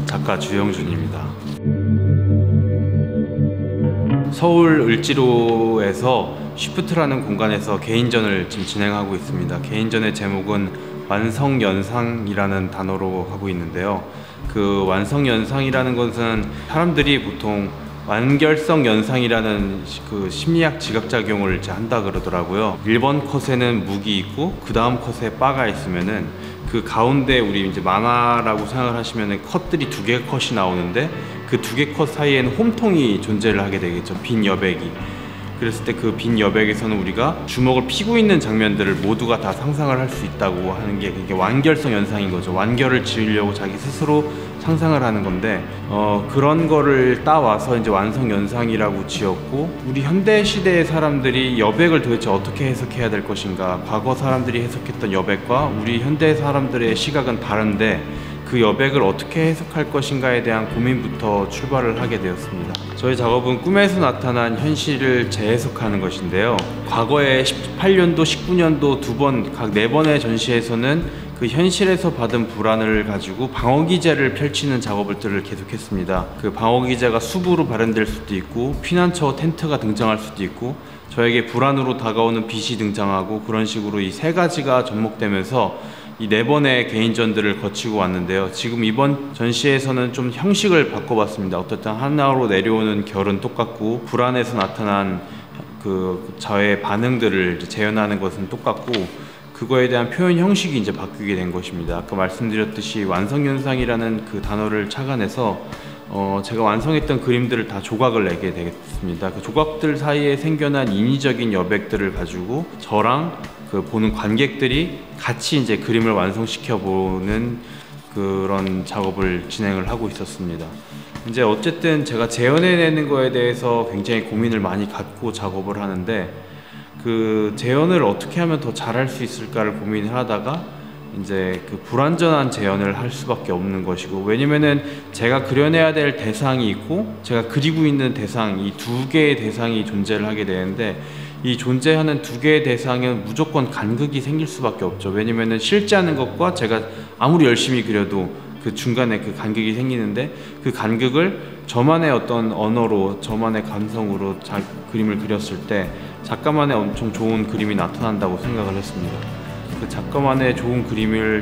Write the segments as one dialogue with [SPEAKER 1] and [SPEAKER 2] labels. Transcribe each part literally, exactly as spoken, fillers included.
[SPEAKER 1] 작가 주영준입니다. 서울 을지로에서 쉬프트라는 공간에서 개인전을 지금 진행하고 있습니다. 개인전의 제목은 완성연상이라는 단어로 하고 있는데요. 그 완성연상이라는 것은 사람들이 보통 완결성 연상이라는 그 심리학 지각작용을 이제 한다 그러더라고요. 일 번 컷에는 묵이 있고 그 다음 컷에 바가 있으면은 그 가운데 우리 이제 만화라고 생각을 하시면은 컷들이 두 개 컷이 나오는데 그 두 개 컷 사이에는 홈통이 존재를 하게 되겠죠. 빈 여백이. 그랬을 때 그 빈 여백에서는 우리가 주먹을 피고 있는 장면들을 모두가 다 상상을 할 수 있다고 하는 게 그게 완결성 연상인 거죠. 완결을 지으려고 자기 스스로 상상을 하는 건데 어, 그런 거를 따와서 이제 완성 연상이라고 지었고, 우리 현대 시대의 사람들이 여백을 도대체 어떻게 해석해야 될 것인가, 과거 사람들이 해석했던 여백과 우리 현대 사람들의 시각은 다른데 그 여백을 어떻게 해석할 것인가에 대한 고민부터 출발을 하게 되었습니다. 저희 작업은 꿈에서 나타난 현실을 재해석하는 것인데요. 과거에 십팔 년도, 십구 년도 두 번, 각 네 번의 전시에서는 그 현실에서 받은 불안을 가지고 방어기제를 펼치는 작업들을 계속했습니다. 그 방어기제가 숲으로 발현될 수도 있고 피난처 텐트가 등장할 수도 있고 저에게 불안으로 다가오는 빛이 등장하고, 그런 식으로 이 세 가지가 접목되면서 이 네 번의 개인전들을 거치고 왔는데요. 지금 이번 전시에서는 좀 형식을 바꿔봤습니다. 어떻든 하나로 내려오는 결은 똑같고 불안에서 나타난 그 저의 반응들을 재현하는 것은 똑같고, 그거에 대한 표현 형식이 이제 바뀌게 된 것입니다. 아까 말씀드렸듯이 완성연상이라는 그 단어를 착안해서 어 제가 완성했던 그림들을 다 조각을 내게 되겠습니다. 그 조각들 사이에 생겨난 인위적인 여백들을 가지고 저랑 그 보는 관객들이 같이 이제 그림을 완성시켜 보는 그런 작업을 진행을 하고 있었습니다. 이제 어쨌든 제가 재현해내는 거에 대해서 굉장히 고민을 많이 갖고 작업을 하는데, 그 재현을 어떻게 하면 더 잘할 수 있을까를 고민을 하다가 이제 그 불완전한 재현을 할 수밖에 없는 것이고, 왜냐면은 제가 그려내야 될 대상이 있고 제가 그리고 있는 대상, 이 두 개의 대상이 존재를 하게 되는데, 이 존재하는 두 개의 대상은 무조건 간극이 생길 수밖에 없죠. 왜냐면은 실제하는 것과 제가 아무리 열심히 그려도 그 중간에 그 간극이 생기는데, 그 간극을 저만의 어떤 언어로, 저만의 감성으로 자, 그림을 그렸을 때 작가만의 엄청 좋은 그림이 나타난다고 생각을 했습니다. 그 작가만의 좋은 그림을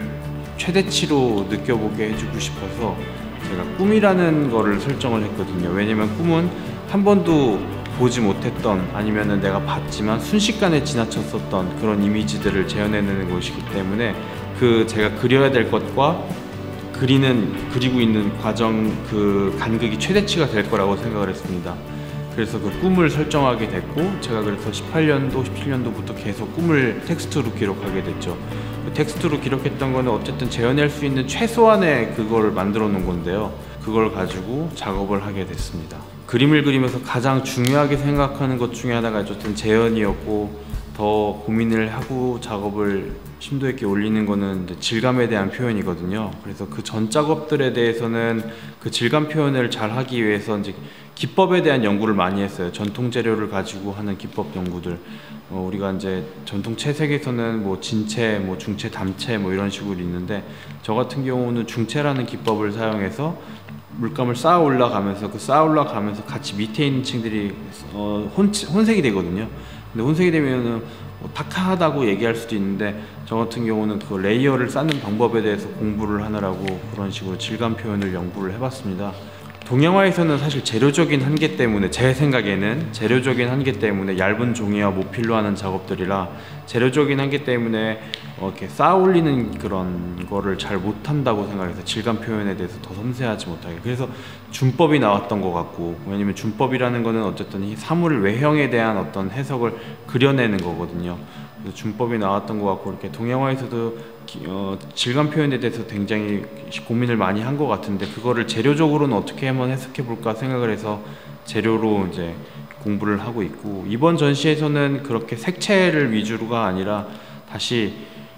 [SPEAKER 1] 최대치로 느껴보게 해주고 싶어서 제가 꿈이라는 거를 설정을 했거든요. 왜냐면 꿈은 한 번도 보지 못했던, 아니면은 내가 봤지만 순식간에 지나쳤었던 그런 이미지들을 재현해내는 것이기 때문에 그 제가 그려야 될 것과 그리는, 그리고 있는 과정, 그 간극이 최대치가 될 거라고 생각을 했습니다. 그래서 그 꿈을 설정하게 됐고, 제가 그래서 십팔 년도, 십칠 년도부터 계속 꿈을 텍스트로 기록하게 됐죠. 그 텍스트로 기록했던 거는 어쨌든 재현할 수 있는 최소한의 그걸 만들어 놓은 건데요. 그걸 가지고 작업을 하게 됐습니다. 그림을 그리면서 가장 중요하게 생각하는 것 중에 하나가 어쨌든 재현이었고, 더 고민을 하고 작업을 심도 있게 올리는 거는 이제 질감에 대한 표현이거든요. 그래서 그 전 작업들에 대해서는 그 질감 표현을 잘 하기 위해서 이제 기법에 대한 연구를 많이 했어요. 전통 재료를 가지고 하는 기법 연구들. 어, 우리가 이제 전통 채색에서는 뭐 진채, 뭐 중채, 담채 뭐 이런 식으로 있는데, 저 같은 경우는 중채라는 기법을 사용해서 물감을 쌓아 올라가면서 그 쌓아 올라가면서 같이 밑에 있는 층들이 어, 혼, 혼색이 되거든요. 근데 혼색이 되면은 뭐 탁하다고 얘기할 수도 있는데, 저 같은 경우는 그 레이어를 쌓는 방법에 대해서 공부를 하느라고 그런 식으로 질감 표현을 연구를 해봤습니다. 동양화에서는 사실 재료적인 한계 때문에, 제 생각에는 재료적인 한계 때문에 얇은 종이와 모필로 하는 작업들이라 재료적인 한계 때문에 어, 이렇게 쌓아 올리는 그런 거를 잘 못한다고 생각해서 질감 표현에 대해서 더 섬세하지 못하게, 그래서 준법이 나왔던 것 같고, 왜냐면 준법이라는 거는 어쨌든 이 사물 외형에 대한 어떤 해석을 그려내는 거거든요. 그래서 준법이 나왔던 것 같고, 이렇게 동양화에서도 기, 어, 질감 표현에 대해서 굉장히 고민을 많이 한 것 같은데, 그거를 재료적으로는 어떻게 한번 해석해 볼까 생각을 해서 재료로 이제 공부를 하고 있고, 이번 전시에서는 그렇게 색채를 위주로가 아니라 다시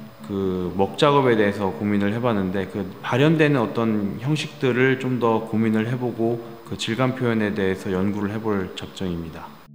[SPEAKER 1] 그 먹 작업에 대해서 고민을 해봤는데, 그 발현되는 어떤 형식들을 좀 더 고민을 해보고 그 질감 표현에 대해서 연구를 해볼 작정입니다.